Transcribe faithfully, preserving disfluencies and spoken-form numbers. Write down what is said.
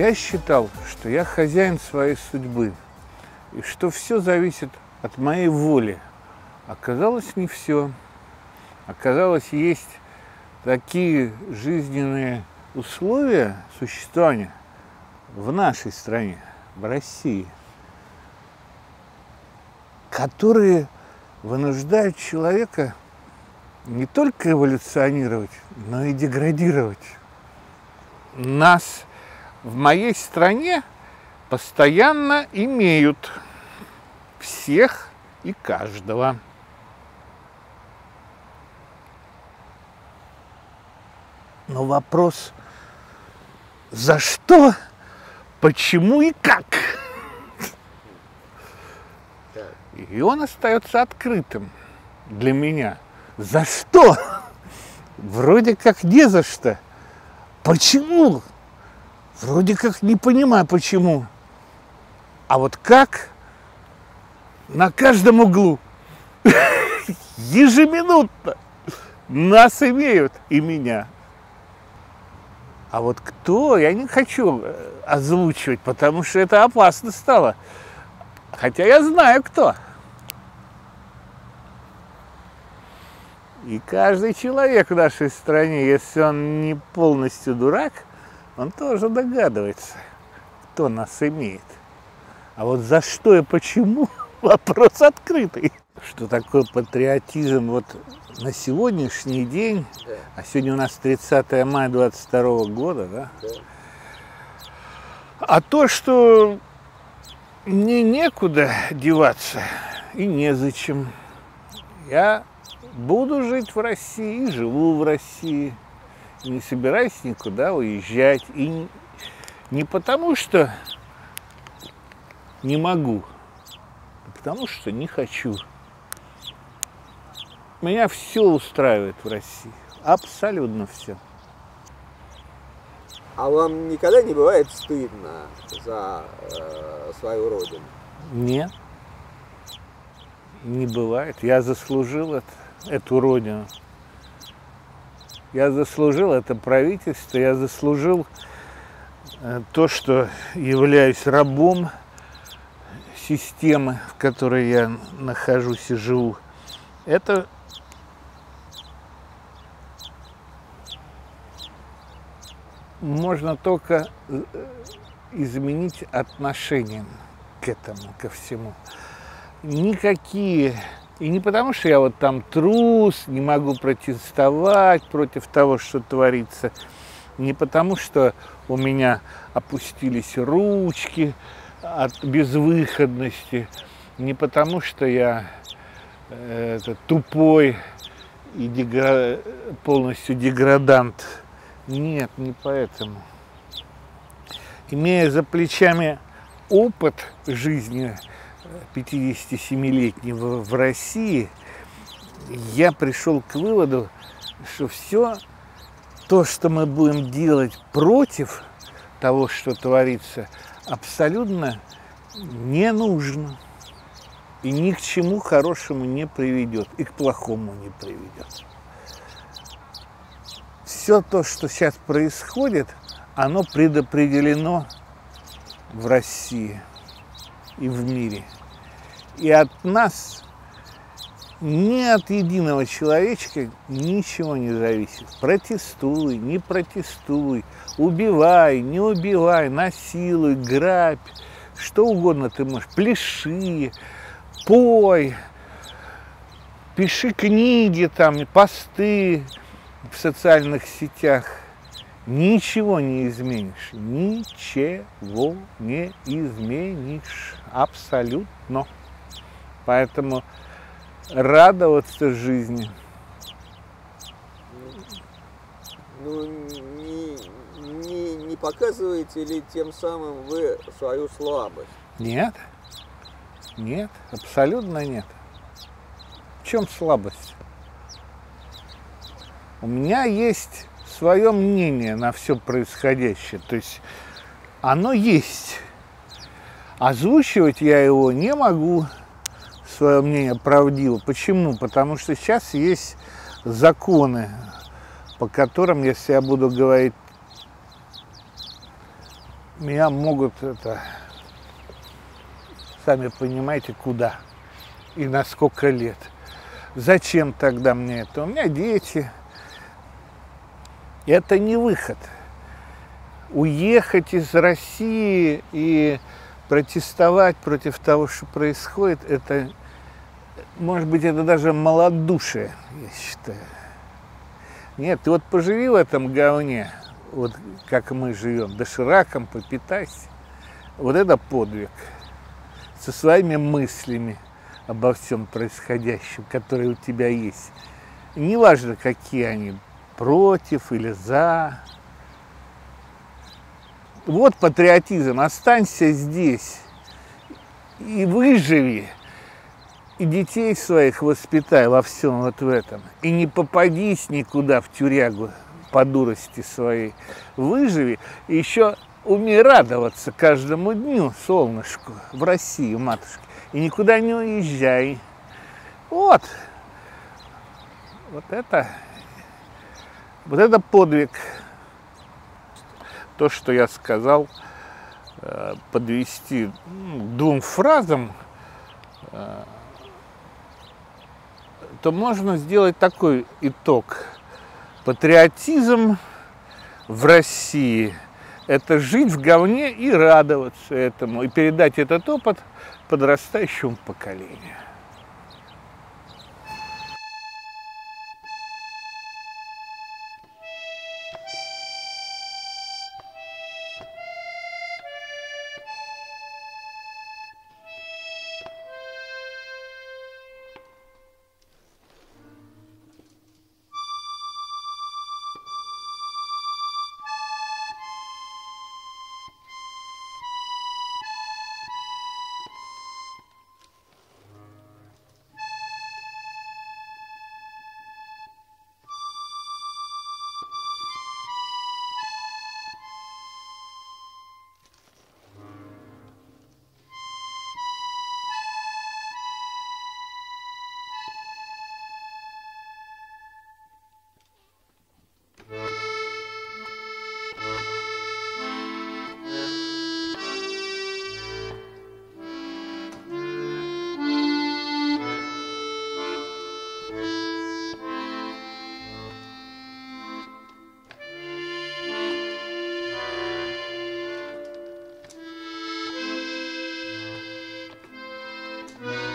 Я считал, что я хозяин своей судьбы, и что все зависит от моей воли. Оказалось, не все. Оказалось, есть такие жизненные условия существования в нашей стране, в России, которые вынуждают человека не только эволюционировать, но и деградировать. Нас в моей стране постоянно имеют, всех и каждого. Но вопрос, за что, почему и как? И он остается открытым для меня. За что? Вроде как не за что. Почему? Вроде как не понимаю, почему. А вот как? На каждом углу. Ежеминутно. Нас имеют и меня. А вот кто? Я не хочу озвучивать, потому что это опасно стало. Хотя я знаю, кто. И каждый человек в нашей стране, если он не полностью дурак, он тоже догадывается, кто нас имеет. А вот за что и почему – вопрос открытый. Что такое патриотизм вот на сегодняшний день, да. А сегодня у нас тридцатое мая двадцать второго года, да? Да. А то, что мне некуда деваться и незачем. Я буду жить в России, живу в России, не собираюсь никуда уезжать. И не потому, что не могу, а потому, что не хочу. Меня все устраивает в России, абсолютно все. А вам никогда не бывает стыдно за э, свою родину? Нет, не бывает. Я заслужил это. Эту родину. Я заслужил это правительство, я заслужил то, что являюсь рабом системы, в которой я нахожусь и живу. Это можно только изменить отношением к этому, ко всему. Никакие... И не потому, что я вот там трус, не могу протестовать против того, что творится, не потому, что у меня опустились ручки от безвыходности, не потому, что я э, это, тупой и дегра... полностью деградант. Нет, не поэтому. Имея за плечами опыт жизни пятидесятисемилетнего в России, я пришел к выводу, что все то, что мы будем делать против того, что творится, абсолютно не нужно и ни к чему хорошему не приведет, и к плохому не приведет. Все то, что сейчас происходит, оно предопределено в России и в мире. И от нас, ни от единого человечка ничего не зависит. Протестуй, не протестуй, убивай, не убивай, насилуй, грабь, что угодно ты можешь. Пляши, пой, пиши книги, там, посты в социальных сетях. Ничего не изменишь, ничего не изменишь, абсолютно. Поэтому радоваться жизни. Ну, не, не, не показываете ли тем самым вы свою слабость? Нет, нет, абсолютно нет. В чем слабость? У меня есть свое мнение на все происходящее, то есть оно есть. Озвучивать я его не могу, свое мнение правдиво. Почему? Потому что сейчас есть законы, по которым, если я буду говорить меня могут, это, сами понимаете, куда и на сколько лет. Зачем тогда мне это? У меня дети. Это не выход. Уехать из России и протестовать против того, что происходит, это, может быть, это даже малодушие, я считаю. Нет, ты вот поживи в этом говне, вот как мы живем, дошираком попитайся. Вот это подвиг. Со своими мыслями обо всем происходящем, которые у тебя есть. Неважно, какие они, против или за. Вот патриотизм. Останься здесь и выживи. И детей своих воспитай во всем вот в этом. И не попадись никуда в тюрягу по дурости своей. Выживи. И еще умей радоваться каждому дню, солнышку, в России, матушке. И никуда не уезжай. Вот. Вот это, вот это подвиг. То, что я сказал, подвести к двум фразам, то можно сделать такой итог. Патриотизм в России – это жить в говне и радоваться этому, и передать этот опыт подрастающему поколению. Yeah.